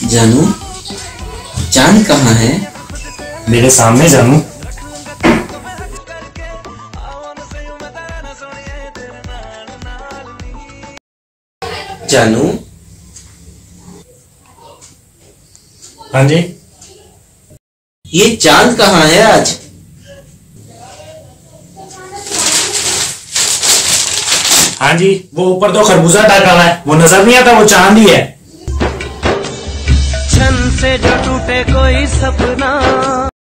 जानू, चांद कहाँ है? मेरे सामने जानू। जानू, हाँ जी। ये चांद कहाँ है आज? हाँ जी, वो ऊपर तो खरबूजा टाका हुआ है, वो नजर नहीं आता, वो चांद ही है। छन से जो टूटे कोई सपना